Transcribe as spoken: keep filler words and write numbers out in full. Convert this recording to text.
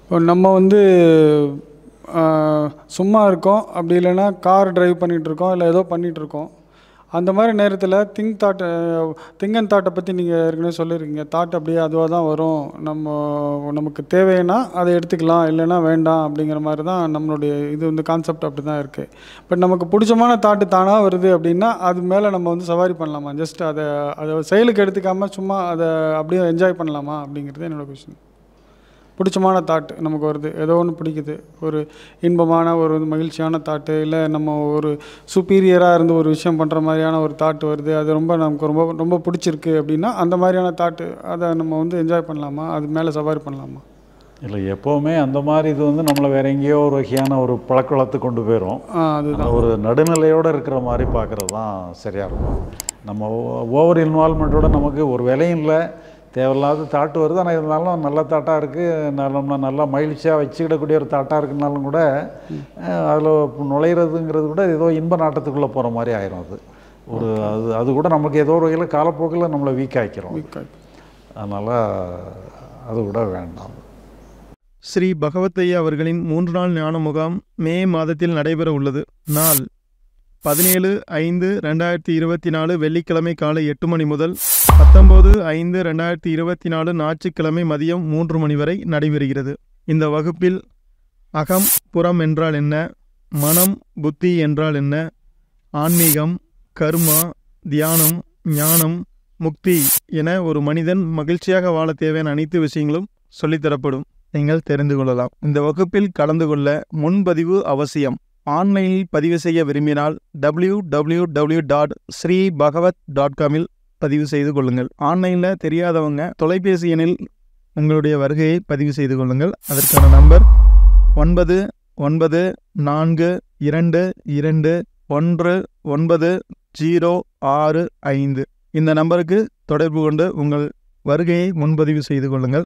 இப்போ நம்ம வந்து ஆ, சும்மா இருக்கோம், அப்படி இல்லைன்னா கார் டிரைவ் பண்ணிகிட்ருக்கோம், இல்லை ஏதோ பண்ணிகிட்ருக்கோம். அந்த மாதிரி நேரத்தில் திங்க் தாட் திங்க் அண்ட் தாட்டை பற்றி நீங்கள் ஏற்கனவே சொல்லியிருக்கீங்க. தாட் அப்படியே அதுவாக தான் வரும், நம்ம நமக்கு தேவைன்னா அதை எடுத்துக்கலாம், இல்லைன்னா வேண்டாம் அப்படிங்கிற மாதிரி தான் நம்மளுடைய இது வந்து கான்செப்ட் அப்படி தான் இருக்குது. பட் நமக்கு பிடிச்சமான தாட்டு தானாக வருது அப்படின்னா அது மேலே நம்ம வந்து சவாரி பண்ணலாமா? ஜஸ்ட் அதை அதை செயலுக்கு எடுத்துக்காமல் சும்மா அதை அப்படியே என்ஜாய் பண்ணலாமா அப்படிங்கிறது என்னோடய கொஷின். பிடிச்சமான தாட் நமக்கு வருது, ஏதோ ஒன்று பிடிக்குது, ஒரு இன்பமான ஒரு மகிழ்ச்சியான தாட்டு, இல்லை நம்ம ஒரு சுப்பீரியராக இருந்து ஒரு விஷயம் பண்ணுற மாதிரியான ஒரு தாட் வருது, அது ரொம்ப நமக்கு ரொம்ப ரொம்ப பிடிச்சிருக்கு அப்படின்னா அந்த மாதிரியான தாட்டு அதை நம்ம வந்து என்ஜாய் பண்ணலாமா? அது மேலே சவாரி பண்ணலாமா? இல்லை, எப்போவுமே அந்த மாதிரி இது வந்து நம்மளை வேற எங்கேயோ ஒரு வகையான ஒரு பழக்கவழத்து கொண்டு போயிடும். அதுதான் ஒரு நடுநிலையோடு இருக்கிற மாதிரி பார்க்குறது தான் சரியாக இருக்கும். நம்ம ஓவர் இன்வால்மெண்ட்டோட நமக்கு ஒரு வேலையும் இல்லை, தேவையில்லாத தாட்டு வருது, ஆனால் இருந்தாலும் நல்ல தாட்டாக இருக்குது, நம்ம நல்லா மகிழ்ச்சியாக வச்சுக்கிடக்கூடிய ஒரு தாட்டாக இருக்குனாலும் கூட அதில் நுழையிறதுங்கிறது கூட ஏதோ இன்ப நாட்டத்துக்குள்ளே போகிற மாதிரி ஆயிரும். அது ஒரு அது அது கூட நமக்கு ஏதோ ஒரு வகையில் காலப்போக்கில் நம்மளை வீக் ஆக்கிரும். அதனால் அது கூட வேண்டாம். ஸ்ரீ பகவத்தையா அவர்களின் மூன்று நாள் ஞான முகாம் மே மாதத்தில் நடைபெற உள்ளது. நாள் பதினேழு ஐந்து ரெண்டாயிரத்தி இருபத்தி நாலு வெள்ளிக்கிழமை காலை எட்டு மணி முதல் பத்தொம்போது ஐந்து ரெண்டாயிரத்தி இருபத்தி நாலு ஞாயிற்றுக்கிழமை மதியம் மூன்று மணி வரை நடைபெறுகிறது. இந்த வகுப்பில் அகம் புறம் என்றால் என்ன, மனம் புத்தி என்றால் என்ன, ஆன்மீகம், கர்மா, தியானம், ஞானம், முக்தி என ஒரு மனிதன் மகிழ்ச்சியாக வாழ தேவையான அனைத்து விஷயங்களும் சொல்லித்தரப்படும். நீங்கள் தெரிந்து கொள்ளலாம். இந்த வகுப்பில் கலந்து கொள்ள முன்பதிவு அவசியம். ஆன்லைனில் பதிவு செய்ய விரும்பினால் W W W dot Sri Bhagavat dot காமில் பதிவு செய்து கொள்ளுங்கள். ஆன்லைனில் தெரியாதவங்க தொலைபேசி எண்ணில் உங்களுடைய வருகையை பதிவு செய்து கொள்ளுங்கள். அதற்கான நம்பர் ஒன்பது ஒன்பது நான்கு இரண்டு இரண்டு ஒன்று ஒன்பது ஜீரோ ஆறு ஐந்து. இந்த நம்பருக்கு தொடர்பு கொண்டு உங்கள் வருகையை முன்பதிவு செய்து கொள்ளுங்கள்.